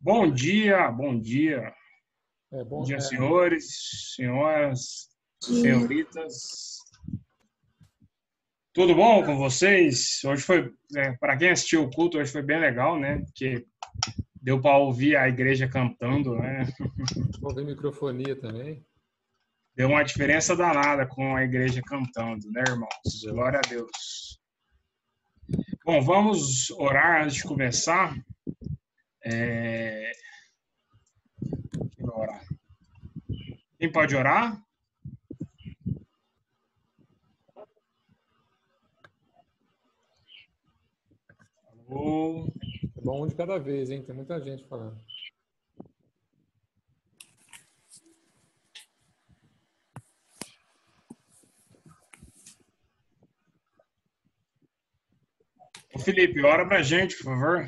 Bom dia, bom dia. É Bom bom, dia, senhores, senhoras, Dia. senhoritas. Tudo bom com vocês? Hoje foi, para quem assistiu o culto, hoje foi bem legal, né? Porque deu para ouvir a igreja cantando, né? ouvir microfonia também. Deu uma diferença danada com a igreja cantando, né, irmãos? Deu. Glória a Deus. Bom, vamos orar antes de começar. Quem vai orar? Quem pode orar? Alô? É bom um de cada vez, hein? Tem muita gente falando. Ô, Felipe, ora pra gente, por favor.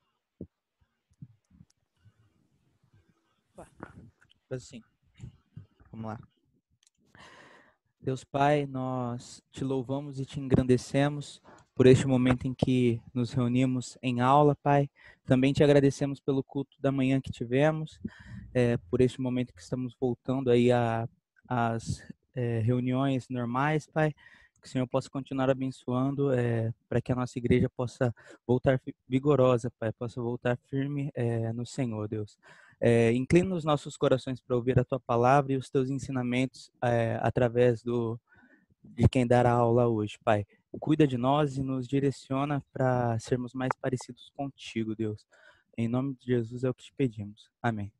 Assim, vamos lá. Deus Pai, nós te louvamos e te engrandecemos por este momento em que nos reunimos em aula, Pai. Também te agradecemos pelo culto da manhã que tivemos, por este momento que estamos voltando aí às reuniões normais, Pai. Que o Senhor possa continuar abençoando para que a nossa igreja possa voltar vigorosa, Pai, possa voltar firme no Senhor, Deus. Inclina os nossos corações para ouvir a Tua palavra e os Teus ensinamentos através de quem dará aula hoje, Pai. Cuida de nós e nos direciona para sermos mais parecidos contigo, Deus. Em nome de Jesus é o que te pedimos. Amém.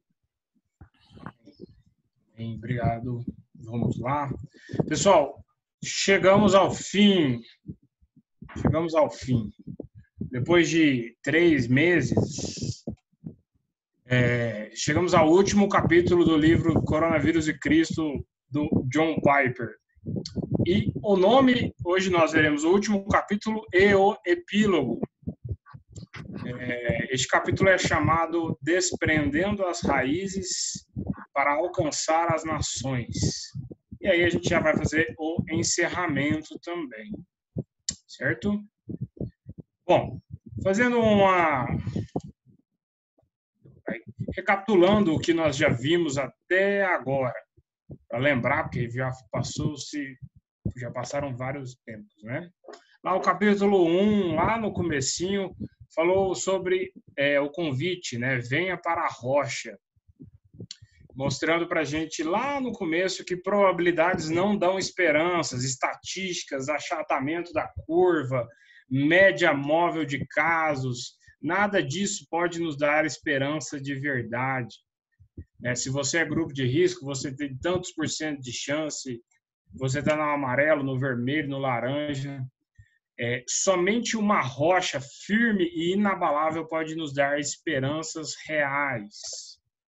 Bem, obrigado. Vamos lá. Pessoal, chegamos ao fim. Chegamos ao fim. Depois de 3 meses, chegamos ao último capítulo do livro Coronavírus e Cristo, do John Piper. E o nome, hoje nós veremos o último capítulo e o epílogo. Este capítulo é chamado Desprendendo as Raízes para Alcançar as Nações. E aí a gente já vai fazer o encerramento também, certo? Bom, recapitulando o que nós já vimos até agora, para lembrar, porque já passaram vários tempos, né? Lá o capítulo 1, lá no comecinho, falou sobre o convite, né? Venha para a rocha. Mostrando para a gente lá no começo que probabilidades não dão esperanças, estatísticas, achatamento da curva, média móvel de casos, nada disso pode nos dar esperança de verdade. Se você é grupo de risco, você tem tantos por cento de chance, você está no amarelo, no vermelho, no laranja. Somente uma rocha firme e inabalável pode nos dar esperanças reais.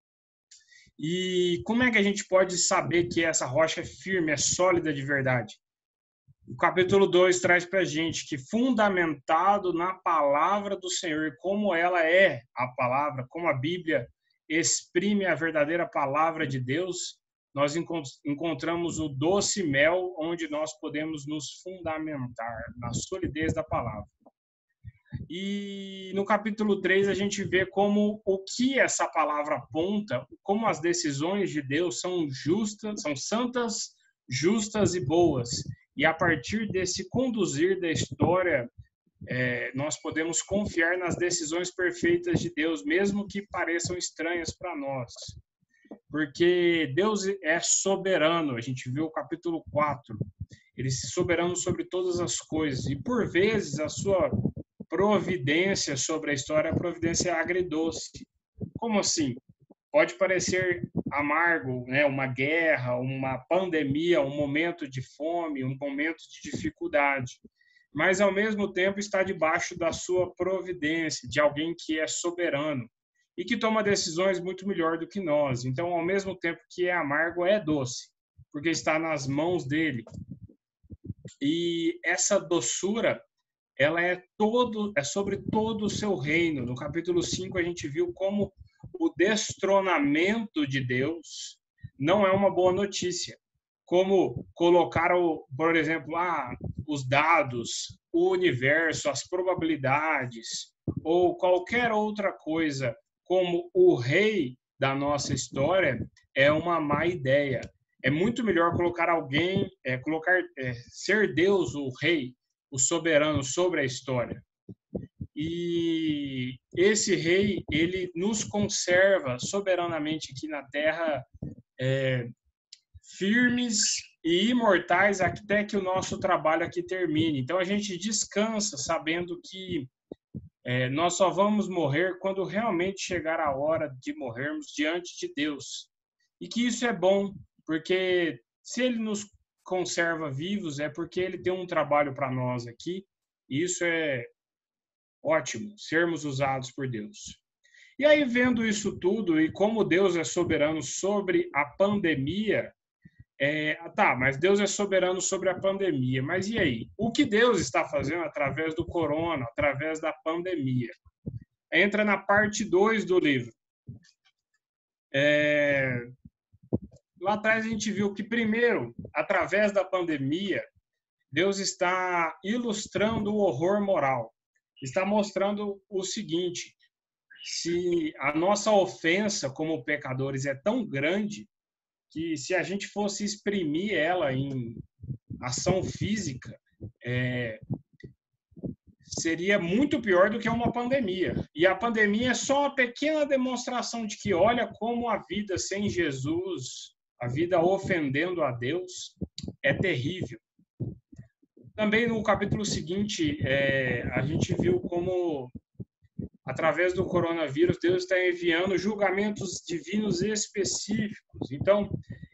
E como é que a gente pode saber que essa rocha é firme, é sólida de verdade? O capítulo 2 traz para a gente que, fundamentado na palavra do Senhor, como ela é a palavra, como a Bíblia exprime a verdadeira palavra de Deus, nós encontramos o doce mel onde nós podemos nos fundamentar na solidez da palavra. E no capítulo 3 a gente vê como o que essa palavra aponta, como as decisões de Deus são justas, são santas, justas e boas. E a partir desse conduzir da história, nós podemos confiar nas decisões perfeitas de Deus, mesmo que pareçam estranhas para nós. Porque Deus é soberano, a gente viu o capítulo 4. Ele é soberano sobre todas as coisas. E por vezes a sua providência sobre a história, a providência é agridoce. Como assim? Pode parecer amargo, né? Uma guerra, uma pandemia, um momento de fome, um momento de dificuldade. Mas, ao mesmo tempo, está debaixo da sua providência, de alguém que é soberano e que toma decisões muito melhor do que nós. Então, ao mesmo tempo que é amargo, é doce, porque está nas mãos dele. E essa doçura, ela é sobre todo o seu reino. No capítulo 5 a gente viu como o destronamento de Deus não é uma boa notícia. Como colocaram, por exemplo, os dados, o universo, as probabilidades ou qualquer outra coisa como o rei da nossa história é uma má ideia. É muito melhor colocar alguém, ser Deus o rei, o soberano sobre a história. E esse rei, ele nos conserva soberanamente aqui na Terra, firmes e imortais até que o nosso trabalho aqui termine. Então a gente descansa sabendo que nós só vamos morrer quando realmente chegar a hora de morrermos diante de Deus. E que isso é bom, porque se Ele nos conserva vivos, é porque Ele tem um trabalho para nós aqui. E isso é ótimo, sermos usados por Deus. E aí, vendo isso tudo e como Deus é soberano sobre a pandemia, mas Deus é soberano sobre a pandemia. Mas e aí? O que Deus está fazendo através do corona, através da pandemia? Entra na parte 2 do livro. Lá atrás a gente viu que, primeiro, através da pandemia, Deus está ilustrando o horror moral. Está mostrando o seguinte: se a nossa ofensa como pecadores é tão grande, que se a gente fosse exprimir ela em ação física, seria muito pior do que uma pandemia. E a pandemia é só uma pequena demonstração de que olha como a vida sem Jesus, a vida ofendendo a Deus, é terrível. Também no capítulo seguinte, a gente viu como, através do coronavírus, Deus está enviando julgamentos divinos específicos. Então,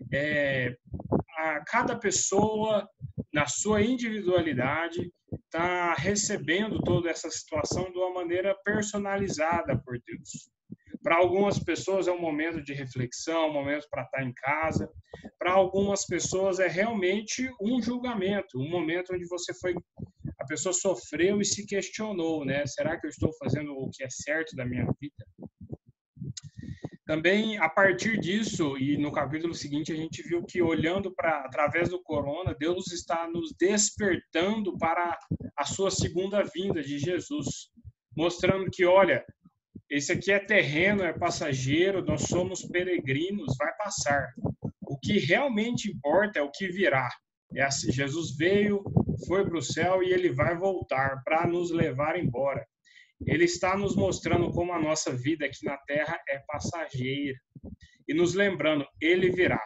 a cada pessoa, na sua individualidade, está recebendo toda essa situação de uma maneira personalizada por Deus. Para algumas pessoas é um momento de reflexão, um momento para estar em casa. Para algumas pessoas é realmente um julgamento, um momento onde a pessoa sofreu e se questionou, né? Será que eu estou fazendo o que é certo da minha vida? Também, a partir disso, e no capítulo seguinte, a gente viu que, olhando através do corona, Deus está nos despertando para a sua segunda vinda de Jesus, mostrando que, olha, esse aqui é terreno, é passageiro, nós somos peregrinos, vai passar. O que realmente importa é o que virá. Assim, Jesus veio, foi para o céu e ele vai voltar para nos levar embora. Ele está nos mostrando como a nossa vida aqui na Terra é passageira. E nos lembrando, ele virá.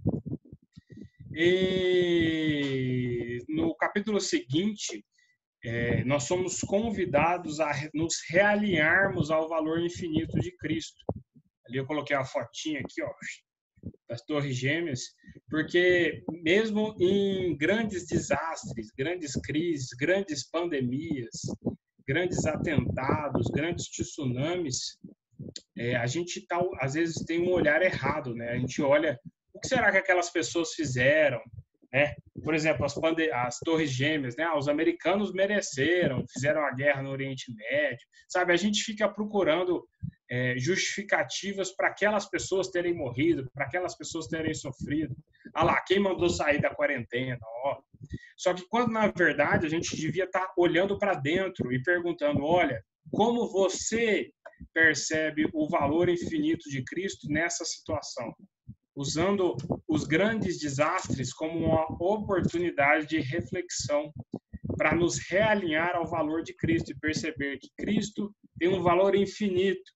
E no capítulo seguinte, nós somos convidados a nos realinharmos ao valor infinito de Cristo. Ali eu coloquei a fotinha aqui, ó, das Torres Gêmeas, porque mesmo em grandes desastres, grandes crises, grandes pandemias, grandes atentados, grandes tsunamis, a gente às vezes tem um olhar errado, né? A gente olha, o que será que aquelas pessoas fizeram, né? Por exemplo, as Torres Gêmeas, né? Os americanos mereceram, fizeram a guerra no Oriente Médio, sabe? A gente fica procurando justificativas para aquelas pessoas terem morrido, para aquelas pessoas terem sofrido. Ah lá, quem mandou sair da quarentena? Ó. Só que quando, na verdade, a gente devia estar olhando para dentro e perguntando, olha, como você percebe o valor infinito de Cristo nessa situação? Usando os grandes desastres como uma oportunidade de reflexão para nos realinhar ao valor de Cristo e perceber que Cristo tem um valor infinito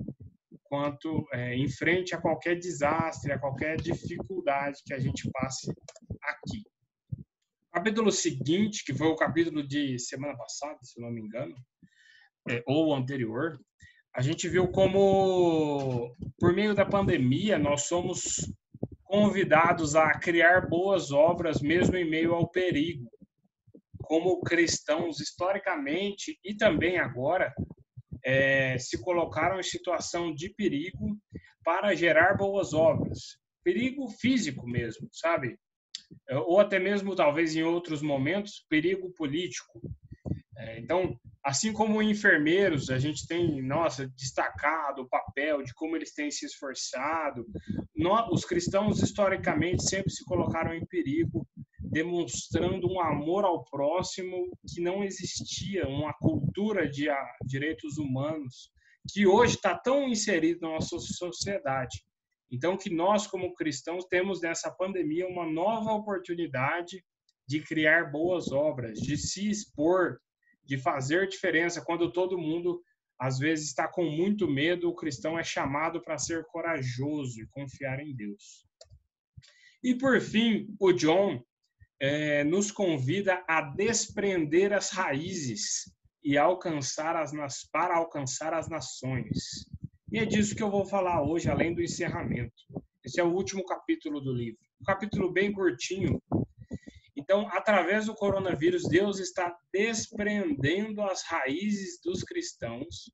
em frente a qualquer desastre, a qualquer dificuldade que a gente passe aqui. O capítulo seguinte, que foi o capítulo de semana passada, se não me engano, ou anterior, a gente viu como, por meio da pandemia, nós somos convidados a criar boas obras mesmo em meio ao perigo. Como cristãos, historicamente e também agora, se colocaram em situação de perigo para gerar boas obras. Perigo físico mesmo, sabe? Ou até mesmo, talvez, em outros momentos, perigo político. Então, assim como enfermeiros, a gente tem, destacado o papel de como eles têm se esforçado. Os cristãos, historicamente, sempre se colocaram em perigo, demonstrando um amor ao próximo que não existia, uma cultura de direitos humanos que hoje está tão inserido na nossa sociedade. Então, que nós, como cristãos, temos nessa pandemia uma nova oportunidade de criar boas obras, de se expor, de fazer diferença. Quando todo mundo, às vezes, está com muito medo, o cristão é chamado para ser corajoso e confiar em Deus. E, por fim, o John nos convida a desprender as raízes e para alcançar as nações. E é disso que eu vou falar hoje, além do encerramento. Esse é o último capítulo do livro. Um capítulo bem curtinho. Então, através do coronavírus, Deus está desprendendo as raízes dos cristãos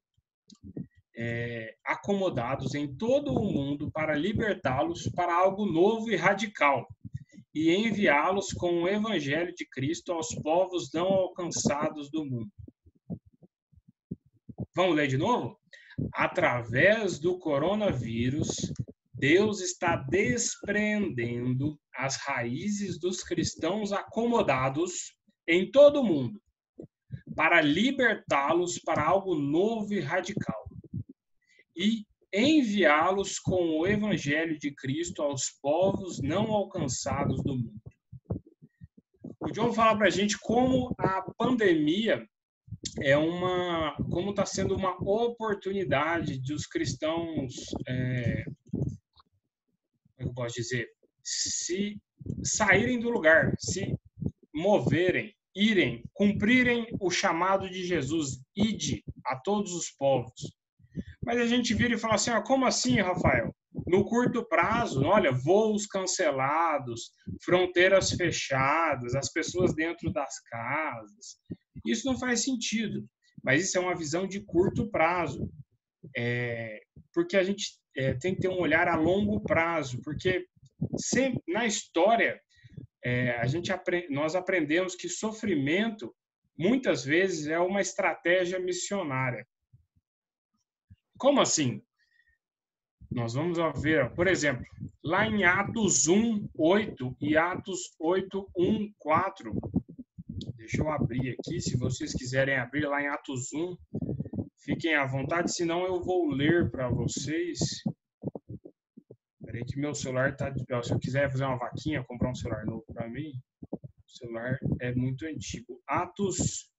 acomodados em todo o mundo para libertá-los para algo novo e radical e enviá-los com o evangelho de Cristo aos povos não alcançados do mundo. Vamos ler de novo? Através do coronavírus, Deus está desprendendo as raízes dos cristãos acomodados em todo o mundo para libertá-los para algo novo e radical e enviá-los com o evangelho de Cristo aos povos não alcançados do mundo. O John fala para a gente como a pandemia como está sendo uma oportunidade de os cristãos, como eu posso dizer, se saírem do lugar, se moverem, irem, cumprirem o chamado de Jesus, ide a todos os povos. Mas a gente vira e fala assim, como assim, Rafael? No curto prazo, olha, voos cancelados, fronteiras fechadas, as pessoas dentro das casas. Isso não faz sentido, mas isso é uma visão de curto prazo. Porque a gente tem que ter um olhar a longo prazo, porque sempre, na história, nós aprendemos que sofrimento, muitas vezes, é uma estratégia missionária. Como assim? Nós vamos ver, por exemplo, lá em Atos 1:8 e Atos 8:1-4. Deixa eu abrir aqui, se vocês quiserem abrir lá em Atos 1, fiquem à vontade, senão eu vou ler para vocês. Peraí que meu celular está... Se eu quiser fazer uma vaquinha, comprar um celular novo para mim, o celular é muito antigo. Atos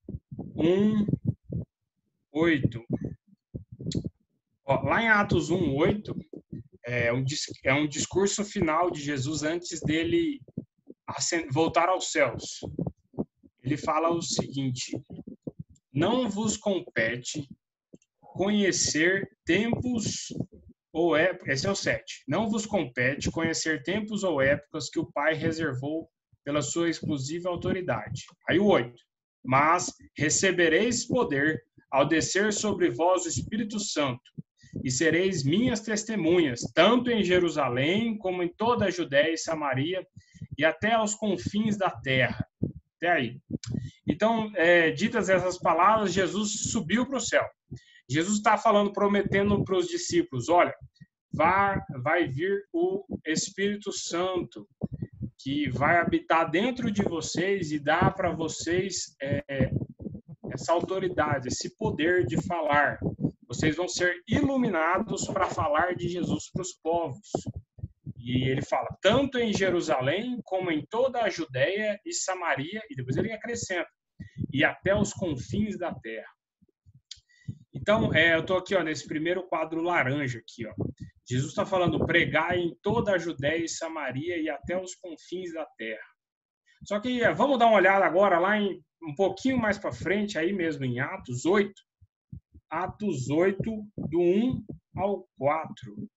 1:8. Lá em Atos 1:8, é um discurso final de Jesus antes dele voltar aos céus. Ele fala o seguinte: não vos compete conhecer tempos ou épocas. Esse é o 7. Não vos compete conhecer tempos ou épocas que o Pai reservou pela sua exclusiva autoridade. Aí o 8. Mas recebereis poder ao descer sobre vós o Espírito Santo, e sereis minhas testemunhas, tanto em Jerusalém, como em toda a Judéia e Samaria, e até aos confins da terra. Até aí. Então, ditas essas palavras, Jesus subiu para o céu. Jesus está falando, prometendo para os discípulos, olha, vai vir o Espírito Santo, que vai habitar dentro de vocês e dar para vocês essa autoridade, esse poder de falar. Vocês vão ser iluminados para falar de Jesus para os povos. E ele fala, tanto em Jerusalém, como em toda a Judéia e Samaria, e depois ele acrescenta, e até os confins da terra. Então, eu estou aqui nesse primeiro quadro laranja aqui. Jesus está falando, pregar em toda a Judéia e Samaria e até os confins da terra. Só que vamos dar uma olhada agora lá um pouquinho mais para frente, aí mesmo em Atos 8. Atos 8, do 1 ao 4. O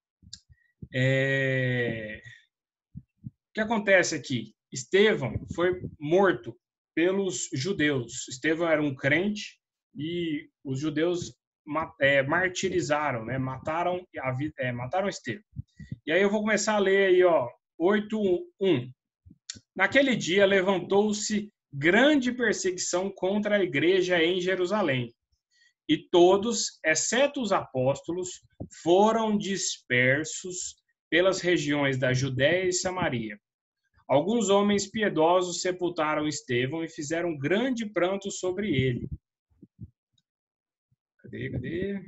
que acontece aqui? Estevão foi morto pelos judeus. Estevão era um crente e os judeus martirizaram, né? Mataram Estevão. E aí eu vou começar a ler aí, 8:1. Naquele dia levantou-se grande perseguição contra a igreja em Jerusalém. E todos, exceto os apóstolos, foram dispersos pelas regiões da Judéia e Samaria. Alguns homens piedosos sepultaram Estevão e fizeram grande pranto sobre ele. Cadê?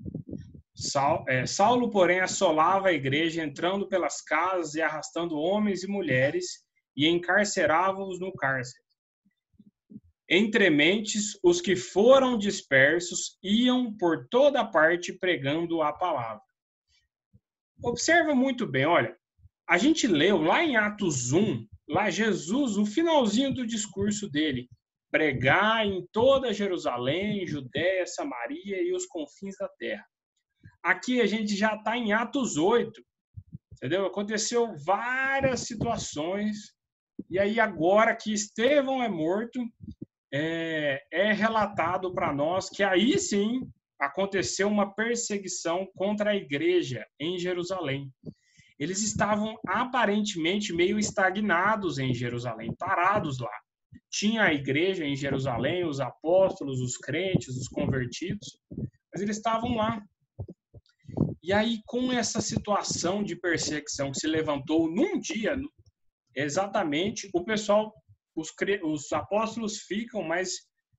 Saulo, porém, assolava a igreja, entrando pelas casas e arrastando homens e mulheres, e encarcerava-os no cárcere. Entre mentes, os que foram dispersos iam por toda parte pregando a palavra. Observa muito bem, olha, a gente leu lá em Atos 1, lá Jesus, o finalzinho do discurso dele, pregar em toda Jerusalém, Judéia, Samaria e os confins da terra. Aqui a gente já está em Atos 8, entendeu? Aconteceu várias situações, e aí agora que Estevão é morto, é relatado para nós que aí sim aconteceu uma perseguição contra a igreja em Jerusalém. Eles estavam aparentemente meio estagnados em Jerusalém, parados lá. Tinha a igreja em Jerusalém, os apóstolos, os crentes, os convertidos, mas eles estavam lá. E aí, com essa situação de perseguição que se levantou num dia, exatamente, o pessoal, os apóstolos ficam, mas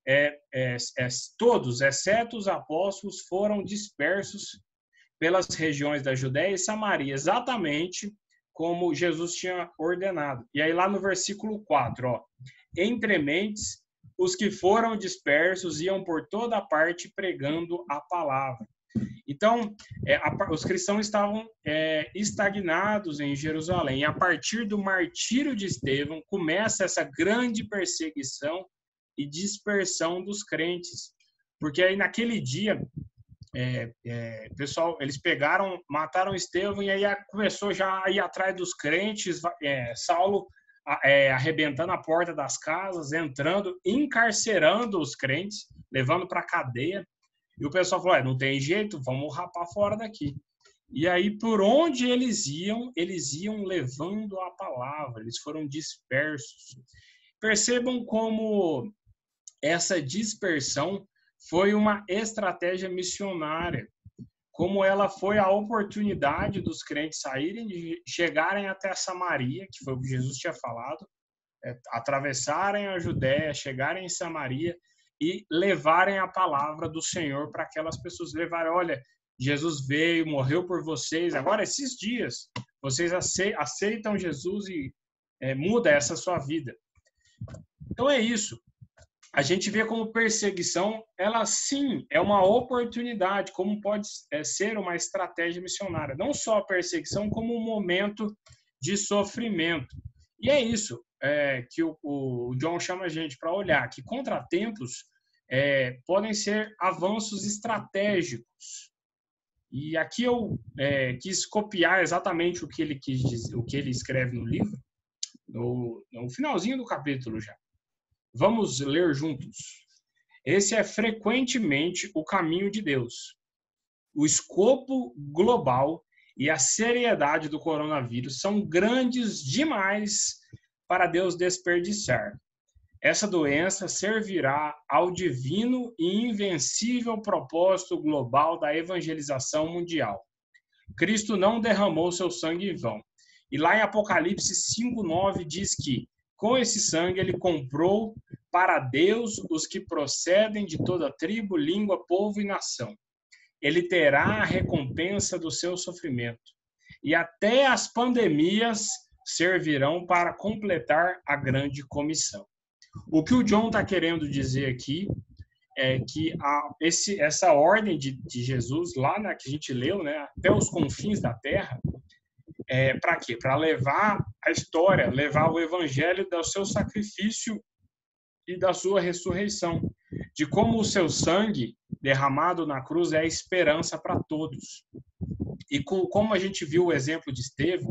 todos, exceto os apóstolos, foram dispersos pelas regiões da Judéia e Samaria, exatamente como Jesus tinha ordenado. E aí lá no versículo 4, ó, entre mentes, os que foram dispersos iam por toda parte pregando a palavra. Então, os cristãos estavam estagnados em Jerusalém. E a partir do martírio de Estevão, começa essa grande perseguição e dispersão dos crentes. Porque aí naquele dia, pessoal, eles mataram Estevão e aí começou já a ir atrás dos crentes, Saulo arrebentando a porta das casas, entrando, encarcerando os crentes, levando para a cadeia. E o pessoal falou, não tem jeito, vamos rapar fora daqui. E aí, por onde eles iam levando a palavra, eles foram dispersos. Percebam como essa dispersão foi uma estratégia missionária, como ela foi a oportunidade dos crentes saírem, de chegarem até Samaria, que foi o que Jesus tinha falado, atravessarem a Judéia, chegarem em Samaria, e levarem a palavra do Senhor para aquelas pessoas. Levarem, olha, Jesus veio, morreu por vocês, agora esses dias, vocês aceitam Jesus e muda essa sua vida. Então é isso. A gente vê como perseguição, ela sim é uma oportunidade, como pode ser uma estratégia missionária. Não só a perseguição, como um momento de sofrimento. E é isso que o John chama a gente para olhar, que contratempos podem ser avanços estratégicos. E aqui eu quis copiar exatamente o que ele quis dizer, o que ele escreve no livro, no finalzinho do capítulo já. Vamos ler juntos. Esse é frequentemente o caminho de Deus. O escopo global e a seriedade do coronavírus são grandes demais para Deus desperdiçar. Essa doença servirá ao divino e invencível propósito global da evangelização mundial. Cristo não derramou seu sangue em vão. E lá em Apocalipse 5:9 diz que, com esse sangue, ele comprou para Deus os que procedem de toda tribo, língua, povo e nação. Ele terá a recompensa do seu sofrimento. E até as pandemias servirão para completar a grande comissão. O que o John está querendo dizer aqui é que essa ordem de Jesus, lá que a gente leu, né, até os confins da terra, para quê? Para levar a história, levar o evangelho do seu sacrifício e da sua ressurreição, de como o seu sangue derramado na cruz é a esperança para todos. E como a gente viu o exemplo de Estevão,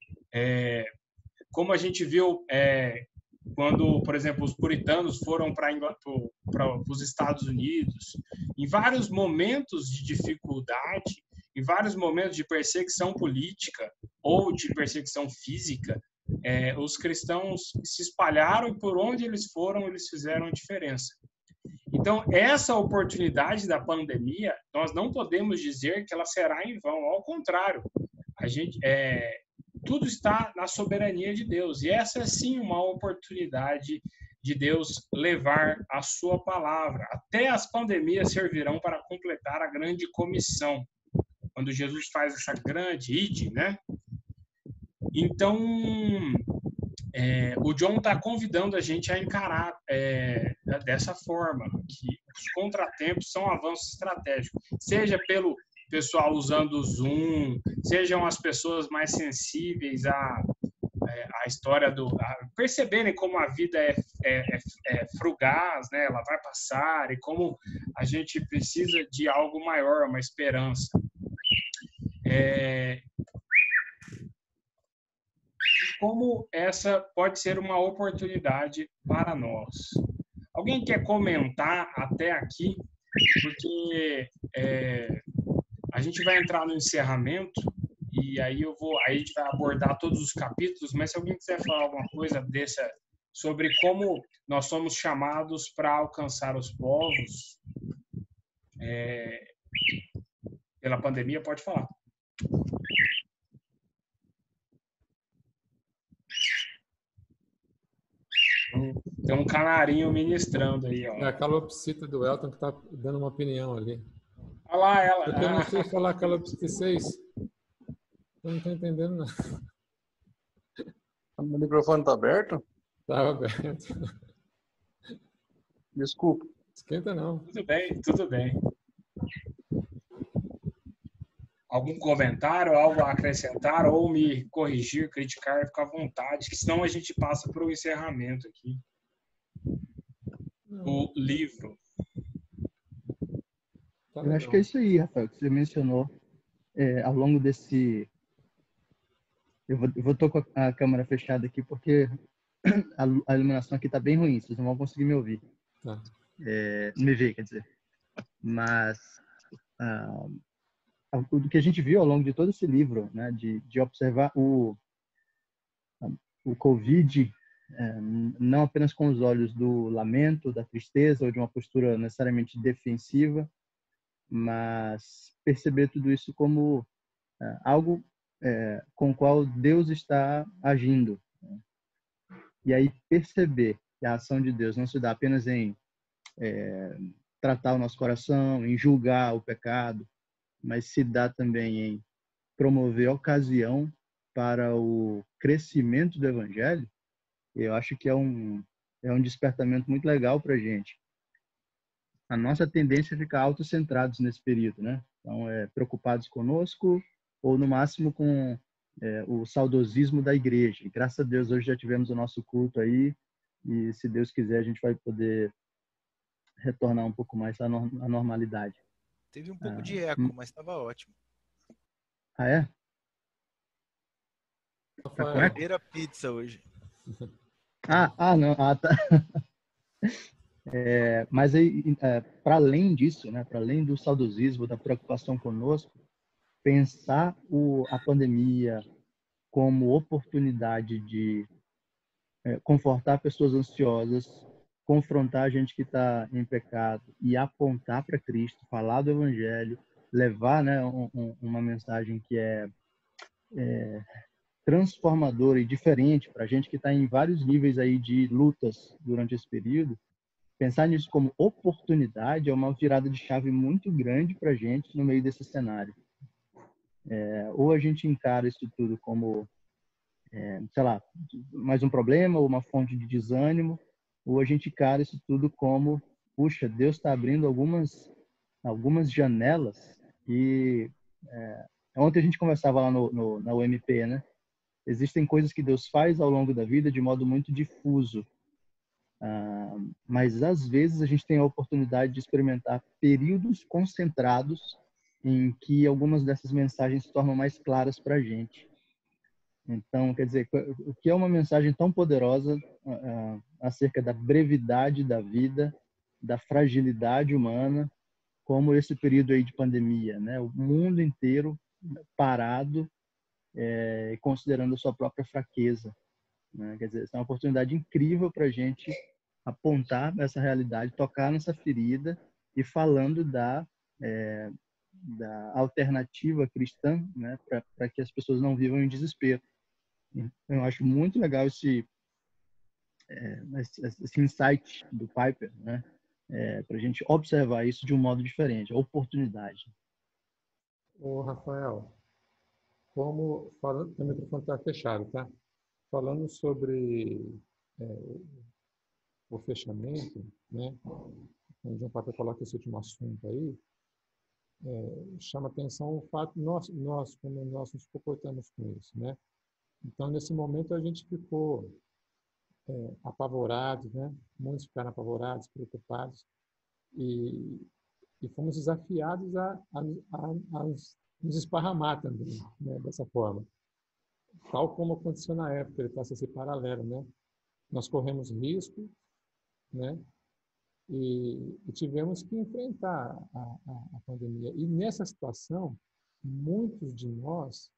como a gente viu quando, por exemplo, os puritanos foram para os Estados Unidos, em vários momentos de dificuldade, em vários momentos de perseguição política ou de perseguição física, os cristãos se espalharam e por onde eles foram, eles fizeram a diferença. Então, essa oportunidade da pandemia, nós não podemos dizer que ela será em vão. Ao contrário, tudo está na soberania de Deus. E essa é, sim, uma oportunidade de Deus levar a sua palavra. Até as pandemias servirão para completar a grande comissão. Quando Jesus faz essa grande ide, né? Então, o John está convidando a gente a encarar dessa forma, que os contratempos são avanços estratégicos, seja pelo pessoal usando o Zoom, sejam as pessoas mais sensíveis à história a perceberem como a vida é frugaz, né? Ela vai passar, e como a gente precisa de algo maior, uma esperança. Como essa pode ser uma oportunidade para nós. Alguém quer comentar até aqui? Porque a gente vai entrar no encerramento e aí a gente vai abordar todos os capítulos, mas se alguém quiser falar alguma coisa sobre como nós somos chamados para alcançar os povos pela pandemia, pode falar. Tem um canarinho ministrando aí, ó. É a calopsita do Elton que está dando uma opinião ali. Olha lá ela. Porque eu não sei falar calopsita 6. Eu não estou entendendo nada. O microfone está aberto? Estava aberto. Desculpa. Esquenta não. Tudo bem, tudo bem. Algum comentário, algo a acrescentar ou me corrigir, criticar, fica à vontade, que senão a gente passa para o encerramento aqui. O livro. Tá Eu acho que é isso aí, Rafael, que você mencionou. Ao longo desse... Eu vou tô com a câmera fechada aqui porque a iluminação aqui está bem ruim, vocês não vão conseguir me ouvir. Tá. Me ver, quer dizer. Mas o que a gente viu ao longo de todo esse livro, né, de observar o Covid, não apenas com os olhos do lamento, da tristeza ou de uma postura necessariamente defensiva, mas perceber tudo isso como algo com o qual Deus está agindo. E aí perceber que a ação de Deus não se dá apenas em tratar o nosso coração, em julgar o pecado, mas se dá também em promover ocasião para o crescimento do Evangelho. Eu acho que é um despertamento muito legal para a gente. A nossa tendência é ficar autocentrados nesse período, né? Então, preocupados conosco ou, no máximo, com o saudosismo da igreja. E, graças a Deus, hoje já tivemos o nosso culto aí e, se Deus quiser, a gente vai poder retornar um pouco mais à normalidade. Teve um pouco de eco, mas estava ótimo. Ah, é? Rafael, Primeira pizza hoje. Não. Tá. Mas aí, para além disso, né, para além do saudosismo, da preocupação conosco, pensar a pandemia como oportunidade de confortar pessoas ansiosas, confrontar a gente que está em pecado e apontar para Cristo, falar do Evangelho, levar, né, uma mensagem que é transformadora e diferente para a gente que está em vários níveis aí de lutas durante esse período. Pensar nisso como oportunidade é uma virada de chave muito grande para a gente no meio desse cenário. Ou a gente encara isso tudo como, sei lá, mais um problema ou uma fonte de desânimo, ou a gente encara isso tudo como, puxa, Deus está abrindo algumas janelas. E ontem a gente conversava lá na UMP, né? Existem coisas que Deus faz ao longo da vida de modo muito difuso. Mas às vezes a gente tem a oportunidade de experimentar períodos concentrados em que algumas dessas mensagens se tornam mais claras para a gente. Então, quer dizer, o que é uma mensagem tão poderosa acerca da brevidade da vida, da fragilidade humana, como esse período aí de pandemia, né? O mundo inteiro parado, considerando a sua própria fraqueza, né? Quer dizer, é uma oportunidade incrível para a gente apontar essa realidade, tocar nessa ferida e falando da alternativa cristã, né, para que as pessoas não vivam em desespero. Então, eu acho muito legal esse insight do Piper, né? Para a gente observar isso de um modo diferente, a oportunidade. Ô, Rafael, como falando, o microfone está fechado, tá? Falando sobre o fechamento, né? Onde o Piper coloca esse último assunto aí, chama atenção o fato como nós nos comportamos com isso, né? Então, nesse momento, a gente ficou apavorados, né? Muitos ficaram apavorados, preocupados, e fomos desafiados a nos esparramar também, né? Dessa forma. Tal como aconteceu na época, ele passa esse paralelo, né? Nós corremos risco, né? E tivemos que enfrentar a pandemia. E nessa situação, muitos de nós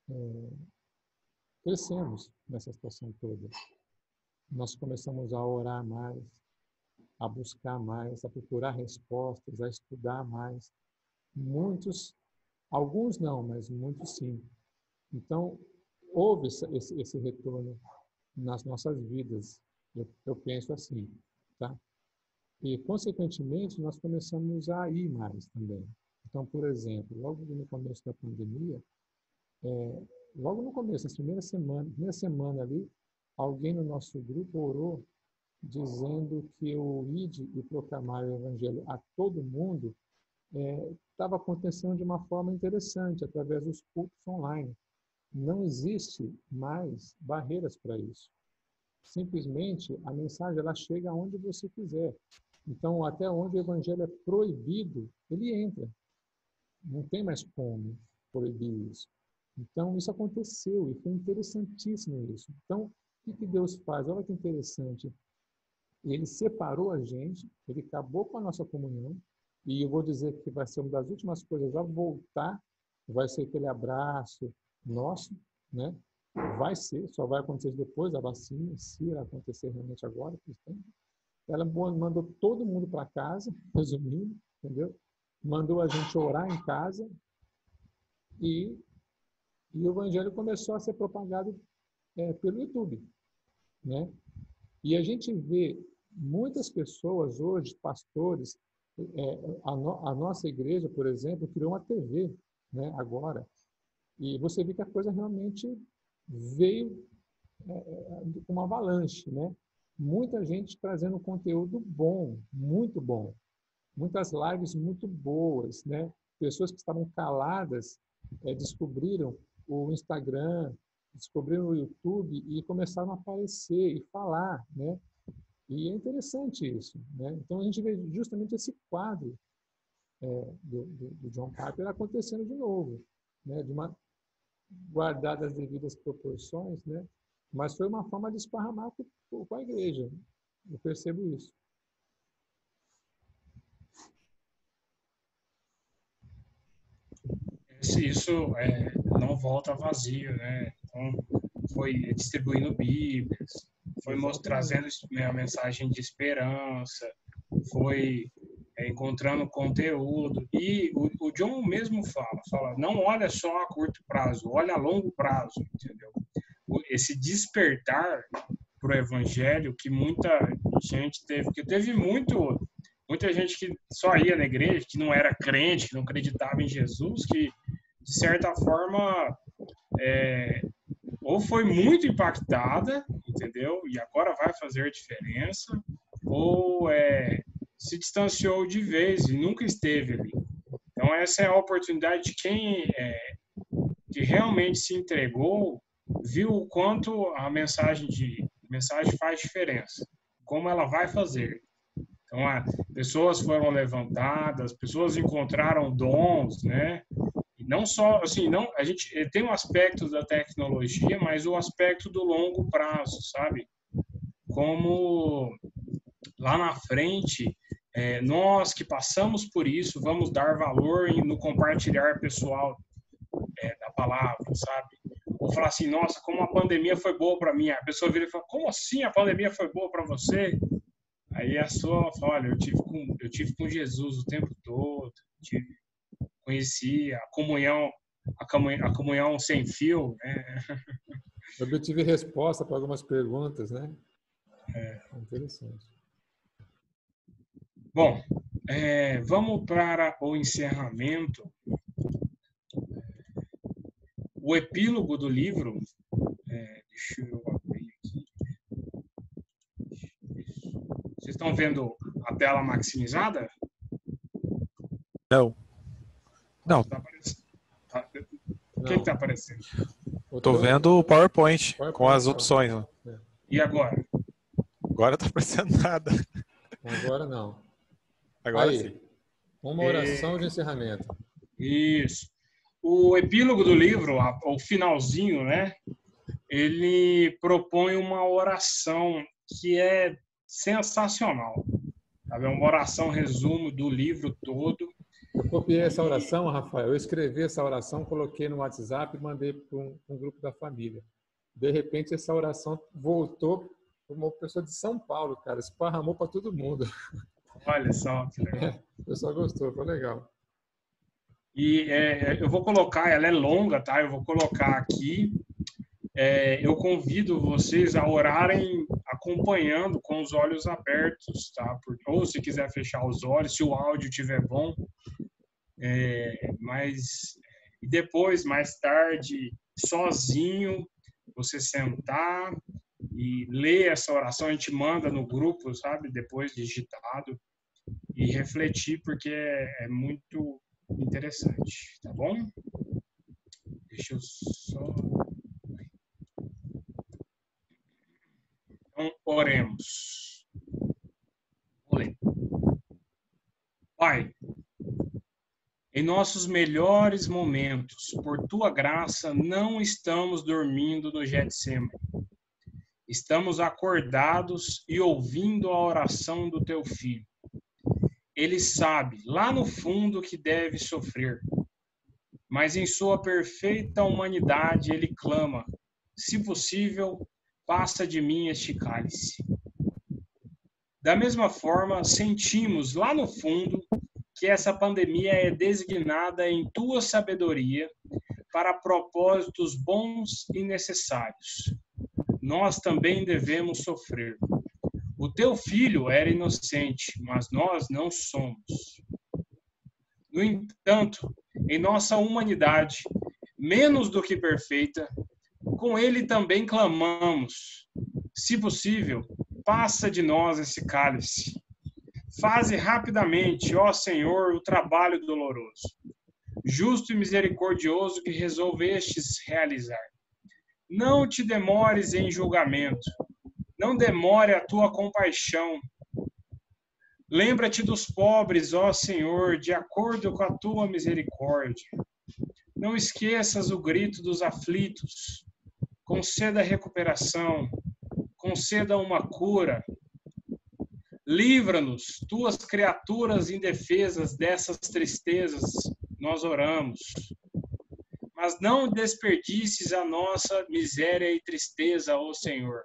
crescemos nessa situação toda. Nós começamos a orar mais, a buscar mais, a procurar respostas, a estudar mais. Muitos, alguns não, mas muitos sim. Então, houve esse retorno nas nossas vidas. Eu penso assim, tá? E, consequentemente, nós começamos a ir mais também. Então, por exemplo, logo no começo da pandemia, logo no começo, na primeira semana ali, alguém no nosso grupo orou dizendo que o ID e proclamar o Evangelho a todo mundo estava acontecendo de uma forma interessante, através dos cultos online. Não existe mais barreiras para isso. Simplesmente, a mensagem ela chega aonde você quiser. Então, até onde o Evangelho é proibido, ele entra. Não tem mais como proibir isso. Então, isso aconteceu e foi interessantíssimo isso. Então, o que Deus faz? Olha que interessante. Ele separou a gente, ele acabou com a nossa comunhão, e eu vou dizer que vai ser uma das últimas coisas a voltar, vai ser aquele abraço nosso, né? Vai ser, só vai acontecer depois da vacina, se acontecer realmente agora, ela mandou todo mundo para casa, resumindo, entendeu? Mandou a gente orar em casa e o Evangelho começou a ser propagado pelo YouTube, né? E a gente vê muitas pessoas hoje, pastores, a nossa igreja, por exemplo, criou uma TV, né, agora, e você vê que a coisa realmente veio com uma avalanche, né? Muita gente trazendo conteúdo bom, muito bom. Muitas lives muito boas, né? Pessoas que estavam caladas descobriram o Instagram, descobriram o YouTube e começaram a aparecer e falar, né? E é interessante isso, né? Então a gente vê justamente esse quadro do John Piper acontecendo de novo, né? Guardadas as devidas proporções, né? Mas foi uma forma de esparramar com a igreja. Eu percebo isso. Isso não volta vazio, né? Então, foi distribuindo Bíblias, foi trazendo a mensagem de esperança, foi encontrando conteúdo. E o John mesmo fala, não olha só a curto prazo, olha a longo prazo, entendeu? Esse despertar para o Evangelho que muita gente teve, porque teve muita gente que só ia na igreja, que não era crente, que não acreditava em Jesus, que de certa forma ou foi muito impactada, entendeu? E agora vai fazer diferença, ou se distanciou de vez e nunca esteve ali. Então essa é a oportunidade de quem que realmente se entregou, viu o quanto a mensagem faz diferença, como ela vai fazer. Então, pessoas foram levantadas, pessoas encontraram dons, né? E não só, assim, a gente tem um aspecto da tecnologia, mas o aspecto do longo prazo, sabe? Como lá na frente, nós que passamos por isso, vamos dar valor no compartilhar pessoal da palavra, sabe? Ou falar assim, nossa, como a pandemia foi boa para mim. A pessoa vira e fala, como assim a pandemia foi boa para você? Aí a sua fala, olha, eu tive com Jesus o tempo todo, conheci a comunhão sem fio, né? Eu tive resposta para algumas perguntas, né? Interessante. Bom, vamos para o encerramento. O epílogo do livro, deixa eu abrir aqui. Vocês estão vendo a tela maximizada? Não. Não. Tá aparecendo. O que está aparecendo? Tô vendo o PowerPoint com as opções. E agora? Agora não tá aparecendo nada. Agora não. Agora Aí, sim. uma oração de encerramento. Isso. O epílogo do livro, o finalzinho, né? Ele propõe uma oração que é sensacional. Sabe? É uma oração resumo do livro todo. Eu copiei essa oração, Rafael. Eu escrevi essa oração, coloquei no WhatsApp e mandei para um grupo da família. De repente, essa oração voltou para uma pessoa de São Paulo, cara. Esparramou para todo mundo. Olha só, que legal. O pessoal gostou, foi legal. E eu vou colocar, ela é longa, tá? Eu vou colocar aqui. Eu convido vocês a orarem acompanhando com os olhos abertos, tá? Ou se quiser fechar os olhos, se o áudio estiver bom. Mas depois, mais tarde, sozinho, você sentar e ler essa oração, a gente manda no grupo, sabe? Depois digitado e refletir, porque é muito interessante, tá bom? Deixa eu só... Então, oremos. Pai, em nossos melhores momentos, por Tua graça, não estamos dormindo no Getsemane. Estamos acordados e ouvindo a oração do Teu Filho. Ele sabe, lá no fundo, que deve sofrer. Mas em sua perfeita humanidade, ele clama, se possível, passa de mim este cálice. Da mesma forma, sentimos lá no fundo que essa pandemia é designada em tua sabedoria para propósitos bons e necessários. Nós também devemos sofrer. O teu filho era inocente, mas nós não somos. No entanto, em nossa humanidade, menos do que perfeita, com ele também clamamos. Se possível, passa de nós esse cálice. Faze rapidamente, ó Senhor, o trabalho doloroso, justo e misericordioso que resolvestes realizar. Não te demores em julgamento, não demore a tua compaixão. Lembra-te dos pobres, ó Senhor, de acordo com a tua misericórdia. Não esqueças o grito dos aflitos. Conceda recuperação, conceda uma cura. Livra-nos, tuas criaturas indefesas dessas tristezas, nós oramos. Mas não desperdices a nossa miséria e tristeza, ó Senhor.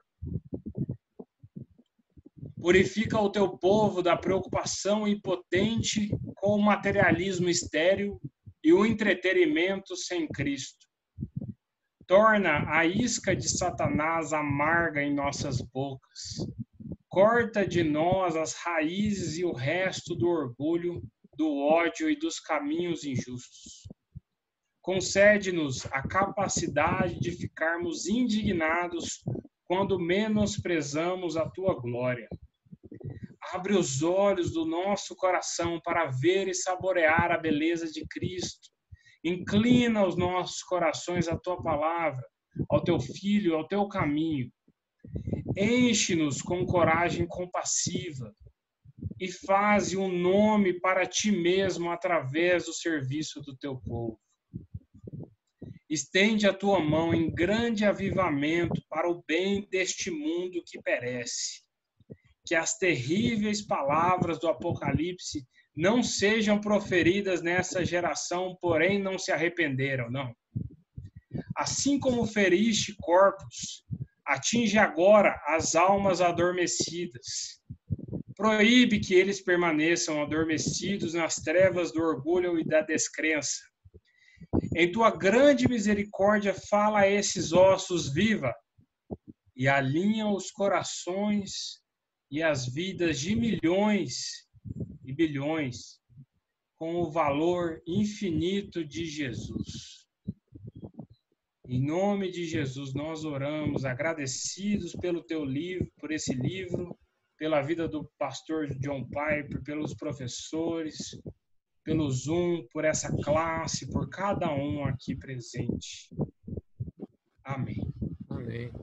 Purifica o teu povo da preocupação impotente com o materialismo estéril e o entretenimento sem Cristo. Torna a isca de Satanás amarga em nossas bocas. Corta de nós as raízes e o resto do orgulho, do ódio e dos caminhos injustos. Concede-nos a capacidade de ficarmos indignados quando menosprezamos a tua glória. Abre os olhos do nosso coração para ver e saborear a beleza de Cristo. Inclina os nossos corações à tua palavra, ao teu Filho, ao teu caminho. Enche-nos com coragem compassiva e faze um nome para ti mesmo através do serviço do teu povo. Estende a tua mão em grande avivamento para o bem deste mundo que perece. Que as terríveis palavras do Apocalipse não sejam proferidas nessa geração, porém não se arrependeram, não. Assim como feriste corpos, atinge agora as almas adormecidas. Proíbe que eles permaneçam adormecidos nas trevas do orgulho e da descrença. Em tua grande misericórdia, fala a esses ossos viva. e alinha os corações e as vidas de milhões e bilhões com o valor infinito de Jesus. Em nome de Jesus, nós oramos, agradecidos pelo teu livro, por esse livro, pela vida do pastor John Piper, pelos professores, pelo Zoom, por essa classe, por cada um aqui presente. Amém. Amém.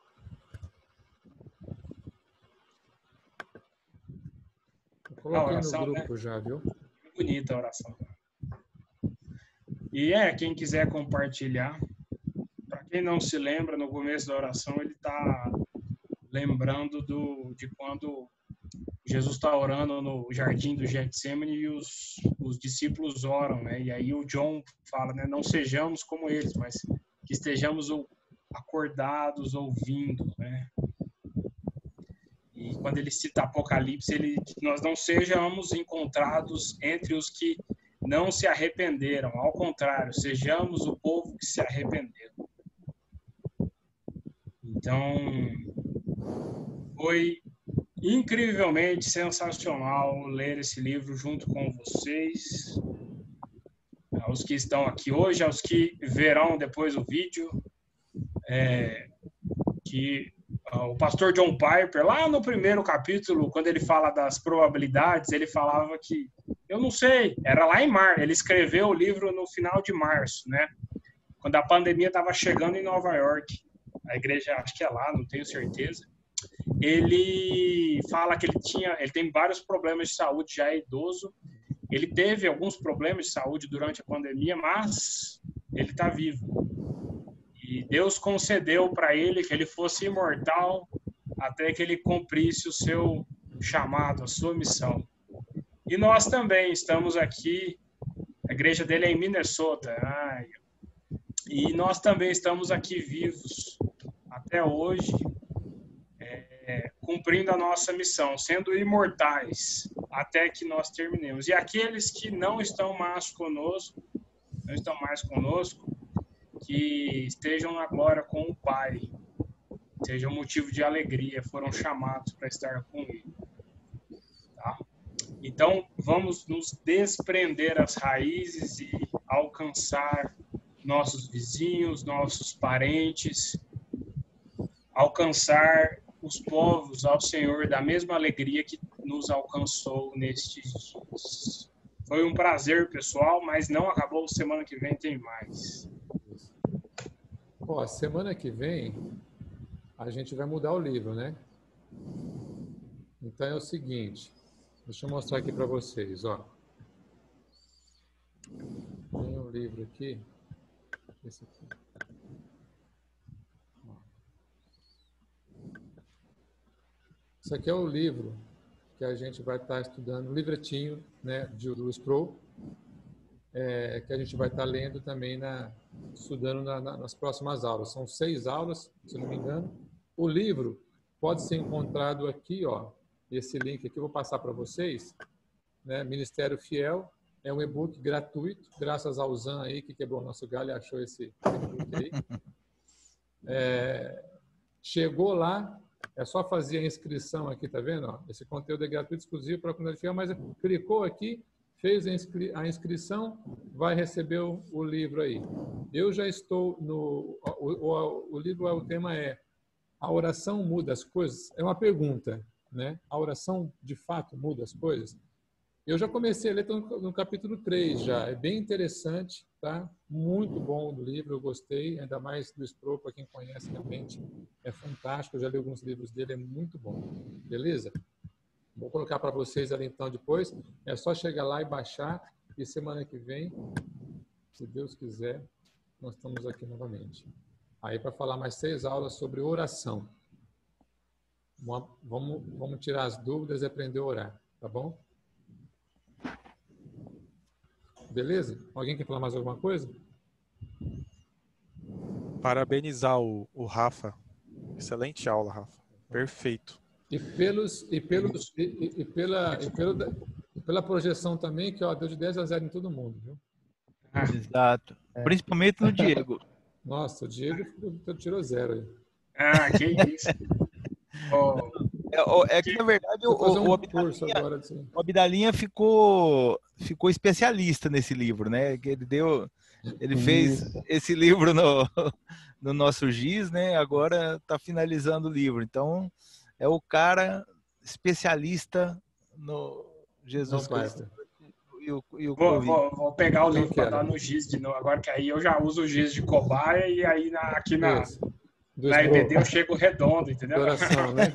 Eu coloquei no grupo, né? Já, viu? Bonita a oração. E quem quiser compartilhar, para quem não se lembra, no começo da oração ele está lembrando de quando Jesus está orando no jardim do Getsemane e os discípulos oram, né? E aí o John fala, né? Não sejamos como eles, mas que estejamos acordados, ouvindo, né? E quando ele cita Apocalipse, nós não sejamos encontrados entre os que não se arrependeram. Ao contrário, sejamos o povo que se arrependeu. Então, foi incrivelmente sensacional ler esse livro junto com vocês. Aos que estão aqui hoje, aos que verão depois o vídeo, que o pastor John Piper, lá no primeiro capítulo, quando ele fala das probabilidades, ele falava que, eu não sei, era lá em março, ele escreveu o livro no final de março, né? Quando a pandemia estava chegando em Nova York. A igreja, acho que é lá, não tenho certeza. Ele fala que ele tem vários problemas de saúde, já é idoso. Ele teve alguns problemas de saúde durante a pandemia, mas ele está vivo. E Deus concedeu para ele que ele fosse imortal até que ele cumprisse o seu chamado, a sua missão. E nós também estamos aqui, a igreja dele é em Minnesota, e nós também estamos aqui vivos até hoje, cumprindo a nossa missão, sendo imortais até que nós terminemos. E aqueles que não estão mais conosco, que estejam na glória com o Pai, seja um motivo de alegria, foram chamados para estar com Ele. Tá? Então, vamos nos desprender as raízes e alcançar nossos vizinhos, nossos parentes, alcançar os povos ao Senhor da mesma alegria que nos alcançou nestes dias. Foi um prazer, pessoal, mas não acabou. Semana que vem tem mais. Semana que vem a gente vai mudar o livro, né? Então é o seguinte, deixa eu mostrar aqui para vocês, ó. Tem um livro aqui, esse aqui. Isso aqui é o livro que a gente vai estar estudando, o livretinho, né, do Sproul, que a gente vai estar lendo também, estudando nas próximas aulas. São 6 aulas, se não me engano. O livro pode ser encontrado aqui, ó, esse link aqui eu vou passar para vocês, né, Ministério Fiel, é um e-book gratuito, graças ao Zan aí, que quebrou o nosso galho e achou esse e-book aí. Chegou lá, é só fazer a inscrição aqui, tá vendo? Ó, esse conteúdo é gratuito, exclusivo para a comunidade fiel, mas clicou aqui, fez a inscrição, vai receber o livro aí. Eu já estou no... O livro, o tema é A Oração Muda as Coisas? É uma pergunta, né? A oração, de fato, muda as coisas? Eu já comecei a ler no capítulo 3 já. É bem interessante, tá? Muito bom o livro, eu gostei, ainda mais do Sproul, para quem conhece realmente. É fantástico, eu já li alguns livros dele, é muito bom. Beleza? Vou colocar para vocês ali então depois. É só chegar lá e baixar. E semana que vem, se Deus quiser, nós estamos aqui novamente. Aí para falar mais 6 aulas sobre oração. Vamos tirar as dúvidas e aprender a orar, tá bom? Beleza? Alguém quer falar mais alguma coisa? Parabenizar o Rafa. Excelente aula, Rafa. Perfeito. E pela projeção também, que ó, deu de 10-0 em todo mundo, viu? Exato. Principalmente no Diego. Nossa, o Diego tirou 0 aí. Ah, que isso. Oh, É que, na verdade, Vou fazer o curso agora disso. o Abdalhinha ficou especialista nesse livro, né? Que ele fez Isso. esse livro no nosso GIS, né? Agora está finalizando o livro. Então, é o cara especialista no Jesus Não, Cristo e o vou, Covid. vou, vou pegar o Não livro para quero. dar no GIS de novo, agora que aí eu já uso o GIS de cobaia e aí aqui Esse. Do na EBD escopo. eu chego redondo, entendeu? Oração, né?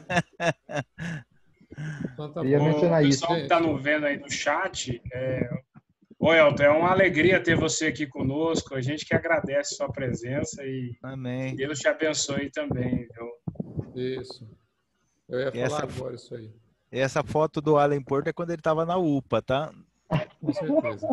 Então tá Eu ia bom. O mencionar isso. pessoal que está nos vendo aí no chat, Oi, Elton, é uma alegria ter você aqui conosco. A gente que agradece sua presença e Amém. Deus te abençoe também, viu? Isso. Eu ia falar agora isso aí. Essa foto do Alan Porto é quando ele estava na UPA, tá? Com certeza.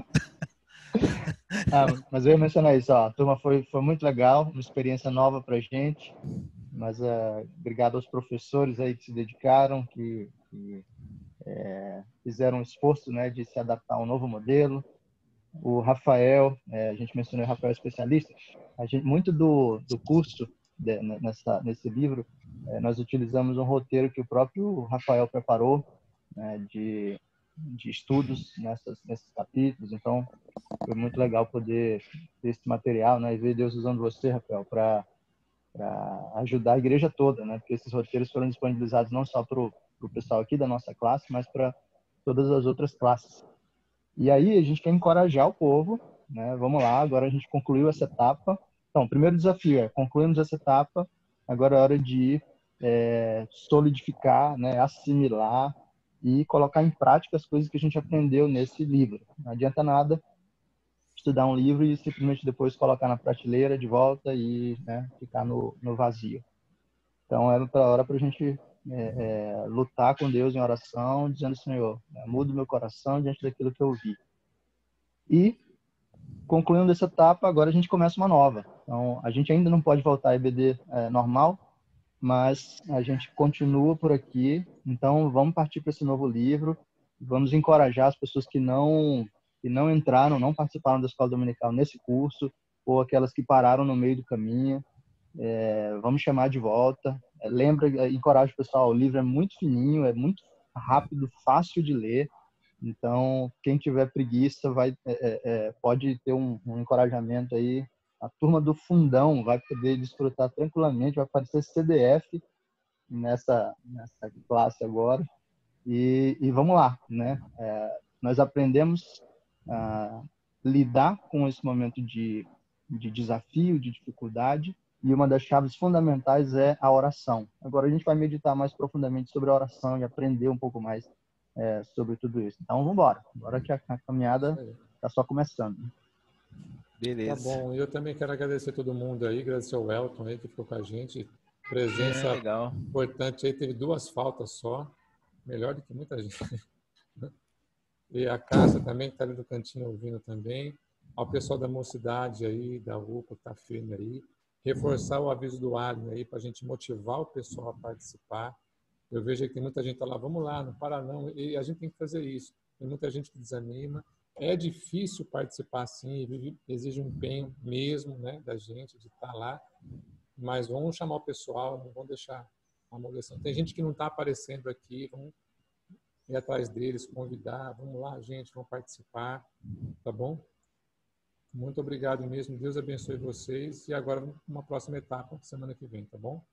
Mas eu ia mencionar isso, ó. A turma foi muito legal, uma experiência nova pra gente. Mas obrigado aos professores aí que se dedicaram, que fizeram um esforço, né, de se adaptar a um novo modelo. O Rafael, a gente mencionou o Rafael especialista. Muito do curso nesse livro, nós utilizamos um roteiro que o próprio Rafael preparou, né, de estudos nesses capítulos. Então, foi muito legal poder ter esse material, né, e ver Deus usando você, Rafael, para ajudar a igreja toda, né? Porque esses roteiros foram disponibilizados não só para o pessoal aqui da nossa classe, mas para todas as outras classes. E aí a gente quer encorajar o povo, né? Vamos lá, agora a gente concluiu essa etapa. Então, o primeiro desafio concluímos essa etapa, agora é hora de solidificar, né? Assimilar e colocar em prática as coisas que a gente aprendeu nesse livro. Não adianta nada estudar um livro e simplesmente depois colocar na prateleira de volta e, né, ficar no vazio. Então, era hora para a gente lutar com Deus em oração, dizendo: Senhor, muda o meu coração diante daquilo que eu vi. E, concluindo essa etapa, agora a gente começa uma nova. Então, a gente ainda não pode voltar a EBD normal, mas a gente continua por aqui. Então, vamos partir para esse novo livro, vamos encorajar as pessoas que não entraram, não participaram da escola dominical nesse curso, ou aquelas que pararam no meio do caminho. Vamos chamar de volta. Encoraja o pessoal. O livro é muito fininho, é muito rápido, fácil de ler. Então, quem tiver preguiça pode ter um encorajamento aí. A turma do fundão vai poder desfrutar tranquilamente, vai aparecer CDF nessa classe agora. E vamos lá, né? Nós aprendemos a lidar com esse momento de desafio, de dificuldade, e uma das chaves fundamentais é a oração. Agora a gente vai meditar mais profundamente sobre a oração e aprender um pouco mais sobre tudo isso. Então vamos embora. Agora que a caminhada está só começando. Beleza. Tá bom. Eu também quero agradecer a todo mundo aí, agradecer ao Elton aí que ficou com a gente. Presença legal. importante aí, teve 2 faltas só. Melhor do que muita gente. E a Cássia também, que está ali do cantinho ouvindo também. Ao pessoal da Mocidade aí, da UPA, que está firme aí. Reforçar o aviso do Adler aí, para a gente motivar o pessoal a participar. Eu vejo que tem muita gente que tá lá, vamos lá, não para não. E a gente tem que fazer isso. Tem muita gente que desanima. É difícil participar assim, exige um empenho mesmo, né, da gente, de estar lá. Mas vamos chamar o pessoal, não vamos deixar a amoleção. Tem gente que não está aparecendo aqui, vamos ir atrás deles, convidar. Vamos lá, gente, vamos participar, tá bom? Muito obrigado mesmo. Deus abençoe vocês. E agora, uma próxima etapa, semana que vem, tá bom?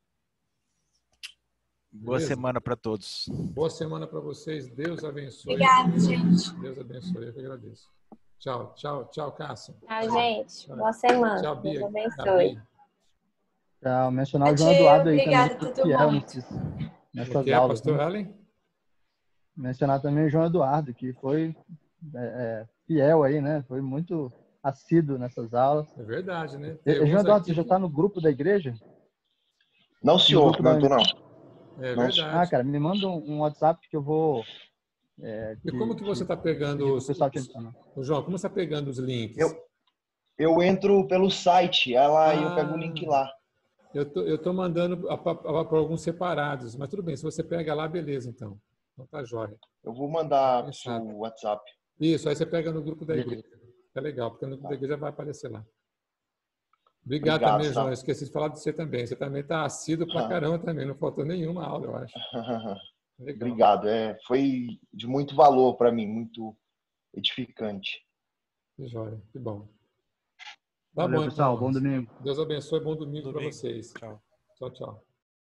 Boa semana para todos. Boa semana para vocês. Deus abençoe. Obrigada, gente. Deus abençoe. Eu que agradeço. Tchau, tchau, tchau, Cássio. Tchau, gente. Boa semana. Tchau, Bia. Deus abençoe. Gabi. Para mencionar o Tchau, João Eduardo aí obrigada também, a todo fiel mundo. nessas Que é, aulas. pastor Né? Allen? Mencionar também o João Eduardo, que foi fiel aí, né? Foi muito assíduo nessas aulas. É verdade, né? João Eduardo, você já está no grupo da igreja? Não, senhor, não estou não. É Não. verdade. Cara, me manda um WhatsApp que eu vou... E como que você está pegando os... João, como você está pegando os links? Eu entro pelo site, eu pego o link lá. Eu tô mandando para alguns separados, mas tudo bem, se você pega lá, beleza, então. Então tá jóia. Eu vou mandar para o seu WhatsApp. Isso, aí você pega no grupo da igreja. É legal, porque no grupo da igreja vai aparecer lá. Obrigado Obrigado, também, João. tá? Eu esqueci de falar de você também. Você também está assíduo pra caramba também. Não faltou nenhuma aula, eu acho. Legal. Obrigado. Foi de muito valor para mim, muito edificante. Que joia, que bom. Tá Valeu, bom, pessoal. então. Bom domingo. Deus abençoe. Bom domingo para Domingo. vocês. Tchau. Tchau, tchau.